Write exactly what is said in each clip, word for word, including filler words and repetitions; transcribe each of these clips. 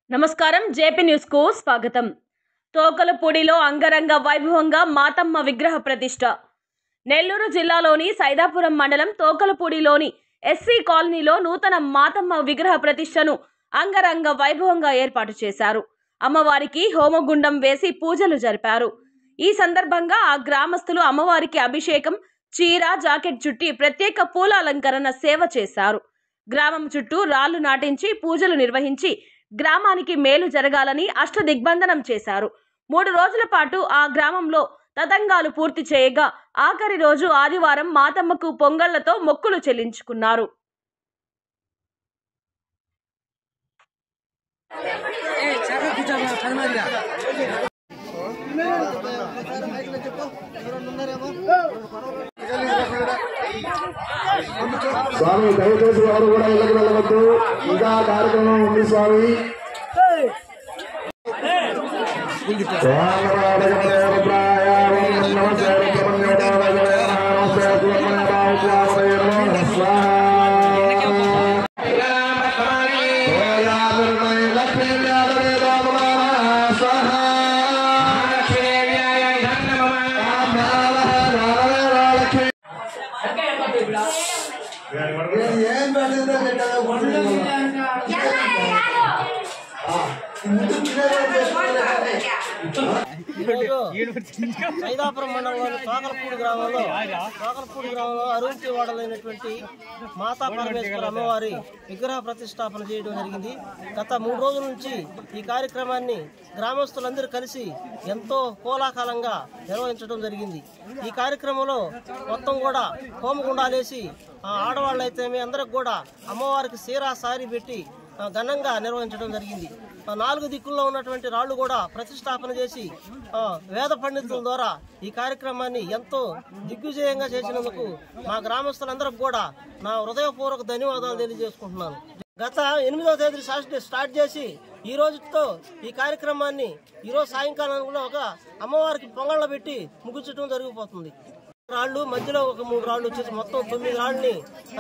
నమస్కారం JP news కు స్వాగతం। తోకలపూడిలో అంగరంగ వైభవంగా మాతమ్మ విగ్రహ ప్రతిష్ఠ। నెల్లూరు జిల్లాలోని సైదాపురం మండలం తోకలపూడిలోని ఎస్సీ కాలనీలో నూతన మాతమ్మ విగ్రహ ప్రతిష్ఠను అంగరంగ వైభవంగా ఏర్పాటు చేశారు। అమ్మవారికి హోమగుండం వేసి పూజలు జరిపారు। ఈ సందర్భంగా ఆ గ్రామస్తులు అమ్మవారికి అభిషేకం, చీర, జాకెట్ చుట్టి ప్రత్యేక పూల అలంకరణ సేవ చేశారు। గ్రామం చుట్టూ రాళ్లు నాటించి పూజలు నిర్వహించి గ్రామానికి మేలు జరగాలని అష్టదిగ్బంధనం చేశారు। మూడు రోజుల పాటు ఆ గ్రామంలో తతంగాలు పూర్తి చేయగా ఆఖరి రోజు ఆదివారం మాతమ్మకు పొంగళ్లతో మొక్కులు చెల్లించుకున్నారు। స్వామి దయచేసి ఎవరు కూడా ఇళ్ళకి వెళ్ళవద్దు, ఇంకా కార్యక్రమం ఉంది స్వామి। సైదాపురం మండలంలోని తోకలపూడి గ్రామంలో తోకలపూడి గ్రామంలో అరుంతి వాడలైనటువంటి మాతా పరమేశ్వర అమ్మవారి విగ్రహ ప్రతిష్టాపన చేయడం జరిగింది। గత మూడు రోజుల నుంచి ఈ కార్యక్రమాన్ని గ్రామస్తులందరూ కలిసి ఎంతో కోలాహలంగా నిర్వహించడం జరిగింది। ఈ కార్యక్రమంలో మొత్తం కూడా హోమగుండాలేసి ఆడవాళ్ళు అయితే అందరికి కూడా అమ్మవారికి సీరా సారీ పెట్టి ఘనంగా నిర్వహించడం జరిగింది। నాలుగు దిక్కుల్లో ఉన్నటువంటి రాళ్లు కూడా ప్రతిష్టాపన చేసి వేద పండితుల ద్వారా ఈ కార్యక్రమాన్ని ఎంతో దిగ్విజయంగా చేసినందుకు మా గ్రామస్తులందరికి కూడా నా హృదయపూర్వక ధన్యవాదాలు తెలియజేసుకుంటున్నాను। గత ఎనిమిదవ తేదీ స్టార్ట్ చేసి ఈ రోజుతో ఈ కార్యక్రమాన్ని ఈరోజు సాయంకాలంలో ఒక అమ్మవారికి పొంగళ్ళ పెట్టి ముగించడం జరిగిపోతుంది। రాళ్లు మధ్యలో ఒక మూడు రాళ్లు వచ్చేసి మొత్తం తొమ్మిది రాళ్ళని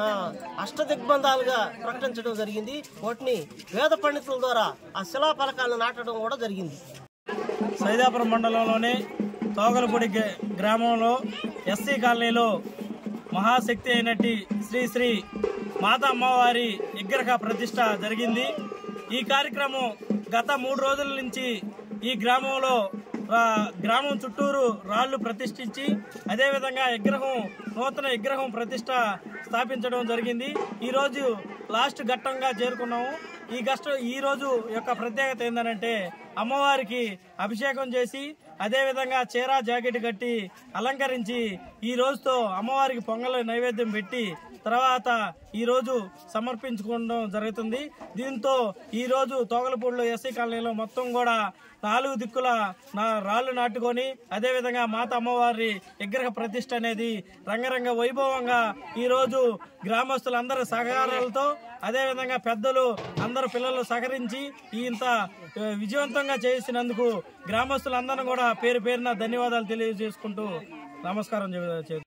అష్టదిగ్బంధాలుగా ప్రకటించడం జరిగింది। వాటిని వేద పండితుల ద్వారా ఆ శిలా ఫలకాలను నాటడం కూడా జరిగింది। సైదాపురం మండలంలోని తోకలపూడి గ్రామంలో ఎస్సీ కాలనీలో మహాశక్తి అయినట్టి శ్రీ శ్రీ మాతా అమ్మవారి విగ్రహ ప్రతిష్ట జరిగింది। ఈ కార్యక్రమం గత మూడు రోజుల నుంచి ఈ గ్రామంలో గ్రామం చుట్టూరు రాళ్లు ప్రతిష్ఠించి అదేవిధంగా విగ్రహం నూతన విగ్రహం ప్రతిష్ట స్థాపించడం జరిగింది। ఈరోజు లాస్ట్ ఘట్టంగా చేరుకున్నాము। ఈ గష్ట ఈరోజు యొక్క ప్రత్యేకత ఏంటంటే అమ్మవారికి అభిషేకం చేసి అదేవిధంగా చీర జాకెట్ కట్టి అలంకరించి ఈ రోజుతో అమ్మవారికి పొంగల్ నైవేద్యం పెట్టి తర్వాత ఈ రోజు సమర్పించుకోవడం జరుగుతుంది। దీంతో ఈ రోజు తోకలపూడిలో ఎస్సీ కాలనీలో మొత్తం కూడా నాలుగు దిక్కుల నా రాళ్లు నాటుకొని అదేవిధంగా మాత అమ్మవారి విగ్రహ ప్రతిష్ఠ అనేది రంగరంగ వైభవంగా ఈ రోజు గ్రామస్తులందరి సహకారాలతో అదేవిధంగా పెద్దలు అందరు పిల్లలు సహకరించి ఇంత విజయవంతంగా చేసినందుకు గ్రామస్తులందరూ కూడా పేరు పేరున ధన్యవాదాలు తెలియజేసుకుంటూ నమస్కారం